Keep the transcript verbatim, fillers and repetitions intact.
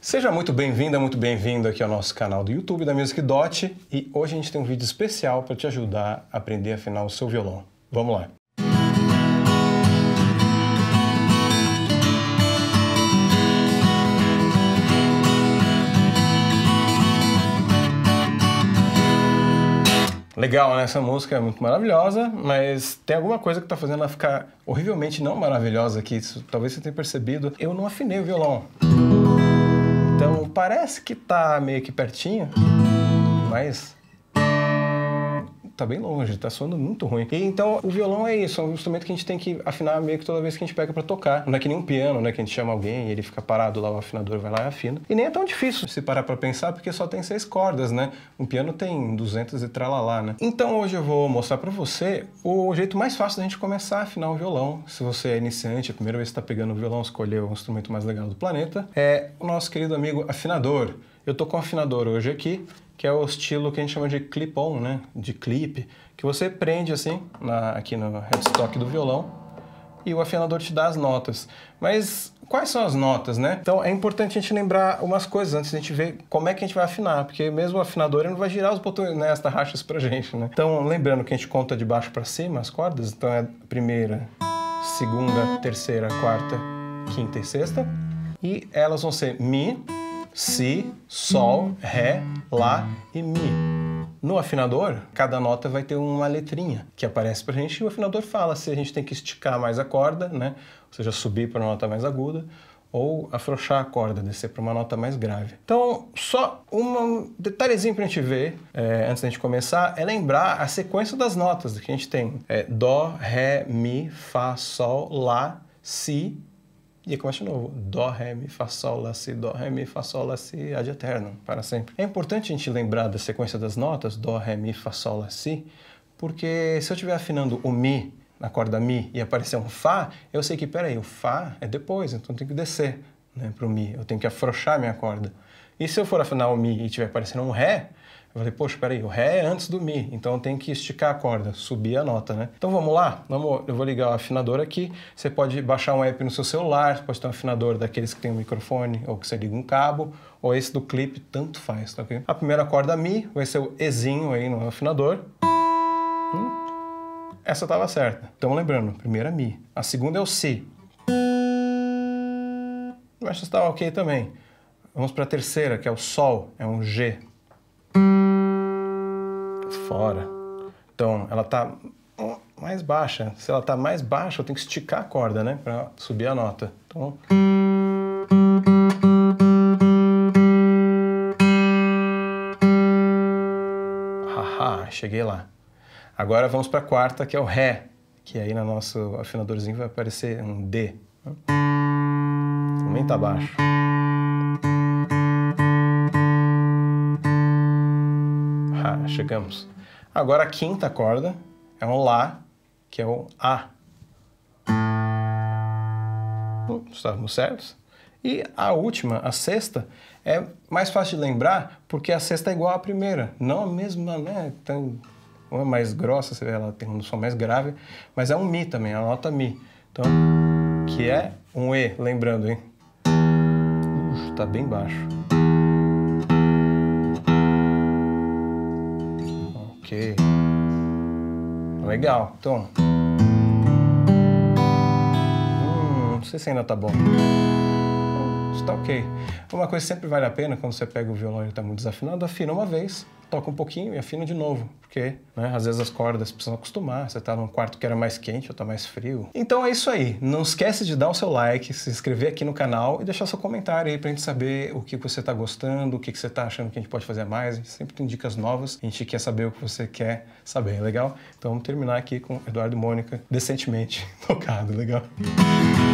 Seja muito bem-vinda, muito bem-vindo aqui ao nosso canal do YouTube da Music Dot, e hoje a gente tem um vídeo especial para te ajudar a aprender a afinar o seu violão. Vamos lá! Legal, né? Essa música é muito maravilhosa, mas tem alguma coisa que tá fazendo ela ficar horrivelmente não maravilhosa aqui. Isso, talvez você tenha percebido. Eu não afinei o violão. Então parece que tá meio que pertinho, mas tá bem longe, tá soando muito ruim. E então o violão é isso, é um instrumento que a gente tem que afinar meio que toda vez que a gente pega pra tocar. Não é que nem um piano, né, que a gente chama alguém e ele fica parado lá, o afinador vai lá e afina. E nem é tão difícil se parar pra pensar, porque só tem seis cordas, né? Um piano tem duzentas e tralalá, né? Então hoje eu vou mostrar pra você o jeito mais fácil da gente começar a afinar o violão. Se você é iniciante, a primeira vez que tá pegando o violão, escolheu o instrumento mais legal do planeta, é o nosso querido amigo afinador. Eu tô com um afinador hoje aqui, que é o estilo que a gente chama de clip-on, né? De clipe, que você prende assim, na, aqui no headstock do violão, e o afinador te dá as notas. Mas quais são as notas, né? Então é importante a gente lembrar umas coisas antes de a gente ver como é que a gente vai afinar, porque mesmo o afinador ele não vai girar os botões, né, as tarraxas pra gente, né? Então lembrando que a gente conta de baixo pra cima as cordas, então é primeira, segunda, terceira, quarta, quinta e sexta, e elas vão ser Mi, Si, Sol, Ré, Lá e Mi. No afinador, cada nota vai ter uma letrinha que aparece pra gente e o afinador fala se a gente tem que esticar mais a corda, né? Ou seja, subir para uma nota mais aguda, ou afrouxar a corda, descer para uma nota mais grave. Então, só um detalhezinho pra gente ver, é, antes da gente começar, é lembrar a sequência das notas que a gente tem. É Dó, Ré, Mi, Fá, Sol, Lá, Si, e aí começa de novo. Dó, Ré, Mi, Fá, Sol, Lá, Si, Dó, Ré, Mi, Fá, Sol, Lá, Si, ad eterno, para sempre. É importante a gente lembrar da sequência das notas, Dó, Ré, Mi, Fá, Sol, Lá, Si, porque se eu estiver afinando o Mi na corda Mi e aparecer um Fá, eu sei que, peraí, o Fá é depois, então eu tenho que descer, né, para o Mi, eu tenho que afrouxar minha corda. E se eu for afinar o Mi e estiver aparecendo um Ré, eu falei, poxa, peraí, o Ré é antes do Mi, então eu tenho que esticar a corda, subir a nota, né? Então vamos lá, vamos, eu vou ligar o afinador aqui, você pode baixar um app no seu celular, você pode ter um afinador daqueles que tem um microfone, ou que você liga um cabo, ou esse do clipe, tanto faz, tá ok? A primeira corda Mi vai ser o Ezinho aí no afinador. Hum, essa estava certa, então lembrando, primeira Mi. A segunda é o Si. Essa estava ok também. Vamos para a terceira, que é o Sol, é um G. Fora. Então, ela tá mais baixa. Se ela tá mais baixa, eu tenho que esticar a corda, né? Pra subir a nota. Então... Haha, cheguei lá. Agora vamos pra quarta, que é o Ré. Que aí no nosso afinadorzinho vai aparecer um D. Também tá baixo. Ah, chegamos. Agora a quinta corda é um Lá, que é o A. Hum, estávamos certos? E a última, a sexta, é mais fácil de lembrar porque a sexta é igual à primeira. Não a mesma, né? Então, uma é mais grossa, você vê, ela tem um som mais grave, mas é um Mi também, a nota Mi. Então, que é um E, lembrando, hein? Uf, tá bem baixo. Ok. Legal. Então... Hum, não sei se ainda tá bom. Isso tá ok. Uma coisa que sempre vale a pena quando você pega o violão e ele tá muito desafinado, afina uma vez, toca um pouquinho e afina de novo. Porque, né, às vezes as cordas precisam acostumar. Você tá num quarto que era mais quente ou tá mais frio. Então é isso aí. Não esquece de dar o seu like, se inscrever aqui no canal e deixar seu comentário aí pra gente saber o que você tá gostando, o que você tá achando que a gente pode fazer mais. A gente sempre tem dicas novas. A gente quer saber o que você quer saber, legal? Então vamos terminar aqui com Eduardo e Mônica decentemente tocado, legal?